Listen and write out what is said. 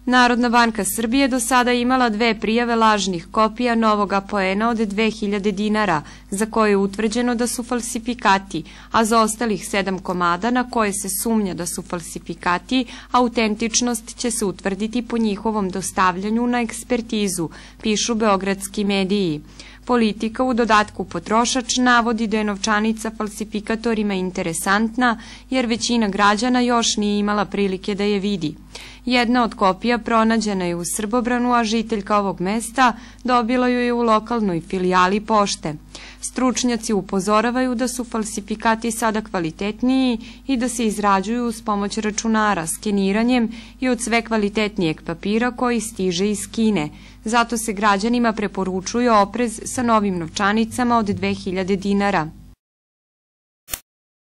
Narodna banka Srbije do sada imala 2 prijave lažnih kopija novog apoena od 2000 dinara, za koje je utvrđeno da su falsifikati, a za ostalih 7 komada na koje se sumnja da su falsifikati, autentičnost će se utvrditi po njihovom dostavljanju na ekspertizu, pišu beogradski mediji. Politika u dodatku Potrošač navodi da je novčanica falsifikatorima interesantna, jer većina građana još nije imala prilike da je vidi. Jedna od kopija pronađena je u Srbobranu, a žiteljka ovog mesta dobila ju je u lokalnoj filijali pošte. Stručnjaci upozoravaju da su falsifikati sada kvalitetniji i da se izrađuju uz pomoć računara, skeniranjem i od sve kvalitetnijeg papira koji stiže iz Kine. Zato se građanima preporučuje oprez sa novim novčanicama od 2000 dinara.